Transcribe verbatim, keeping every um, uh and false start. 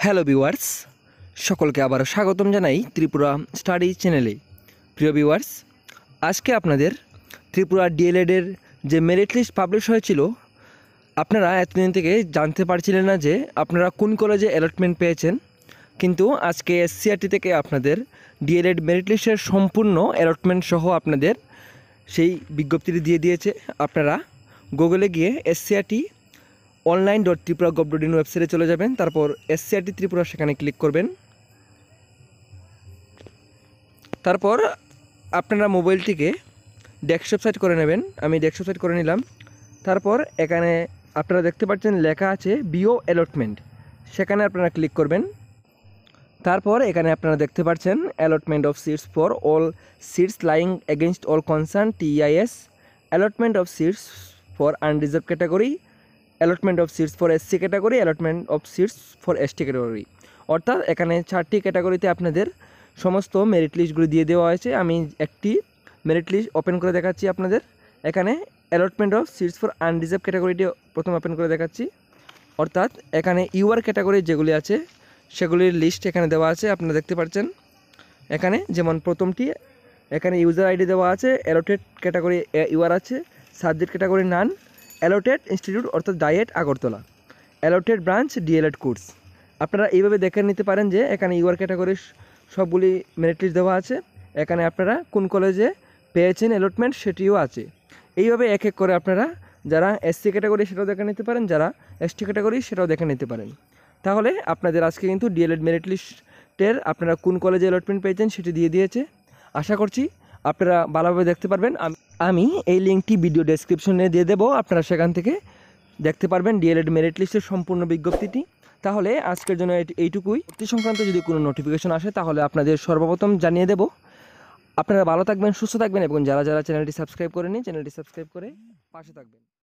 Hello viewers, সকলকে আবার স্বাগতম জানাই ত্রিপুরা স্টাডি চ্যানেলে। প্রিয় ভিউয়ার্স, আজকে আপনাদের ত্রিপুরা ডিএলএডের যে মেরিট লিস্ট পাবলিশ হয়েছিল, আপনারা এতদিন থেকে জানতে পারছিলেন না যে আপনারা কোন কলেজে অ্যালটমেন্ট পেয়েছেন, কিন্তু আজকে এসসিআরটি থেকে আপনাদের ডিএলএড মেরিট লিস্টের সম্পূর্ণ অ্যালটমেন্ট সহ আপনাদের সেই বিজ্ঞপ্তিটি দিয়ে দিয়েছে। আপনারা গুগলে গিয়ে SCRT online dot Tripura gov dot in ওয়েবসাইটে চলে যাবেন, তারপর এসসিআরটি ত্রিপুরা সেখানে ক্লিক করবেন। তারপর আপনারা মোবাইলটিকে ডেস্কটপ সাইট করে নেবেন। আমি ডেস্কটপ সাইট করে নিলাম। তারপর এখানে আপনারা দেখতে পাচ্ছেন লেখা আছে বিও অ্যালটমেন্ট, সেখানে আপনারা ক্লিক করবেন। তারপর এখানে আপনারা দেখতে পাচ্ছেন allotment of seats for all seats lying against all concern TIS, allotment of seats for unreserved category, allotment of seats for SC category, allotment of seats for ST category. অর্থাৎ এখানে চারটি ক্যাটাগরিতে আপনাদের সমস্ত মেরিট লিস্টগুলি দিয়ে দেওয়া হয়েছে। আমি একটি মেরিট লিস্ট ওপেন করে দেখাচ্ছি আপনাদের। এখানে allotment of seats for unreserved ক্যাটাগরিটি প্রথম ওপেন করে দেখাচ্ছি। অর্থাৎ এখানে ইউআর ক্যাটাগরি যেগুলি আছে সেগুলির লিস্ট এখানে দেওয়া আছে, আপনারা দেখতে পাচ্ছেন। এখানে যেমন প্রথমটি এখানে ইউজার আইডি দেওয়া আছে, অ্যালোটেড ক্যাটাগরি ইউআর আছে, subject category none, allotted institute অর্থাৎ DIET Agartala, allotted branch DElEd course. আপনারা এইভাবে দেখে নিতে পারেন যে এখানে ইউআর ক্যাটাগরির সবগুলি মেরিট লিস্ট দেওয়া আছে। এখানে আপনারা কোন কলেজে পেয়েছেন অ্যালটমেন্ট সেটিও আছে। এইভাবে এক এক করে আপনারা যারা এসসি ক্যাটাগরি সেটাও দেখে নিতে পারেন, যারা এসটি ক্যাটাগরি সেটাও দেখে নিতে পারেন। তাহলে আপনাদের আজকে কিন্তু ডিএলএড মেরিট লিস্টের আপনারা কোন কলেজে অ্যালটমেন্ট পেয়েছেন সেটি দিয়ে দিয়েছে। আশা করছি আপনারা ভালোভাবে দেখতে পারবেন। আমি এই লিঙ্কটি ভিডিও ডেসক্রিপশনে দিয়ে দেবো, আপনারা সেখান থেকে দেখতে পারবেন ডিএলএড মেরিট লিস্টের সম্পূর্ণ বিজ্ঞপ্তিটি। তাহলে আজকের জন্য এইটুকুই। ভর্তি সংক্রান্ত যদি কোনো নোটিফিকেশন আসে তাহলে আপনাদের সর্বপ্রথম জানিয়ে দেব। আপনারা ভালো থাকবেন, সুস্থ থাকবেন এবং যারা যারা চ্যানেলটি সাবস্ক্রাইব করেনি চ্যানেলটি সাবস্ক্রাইব করে পাশে থাকবেন।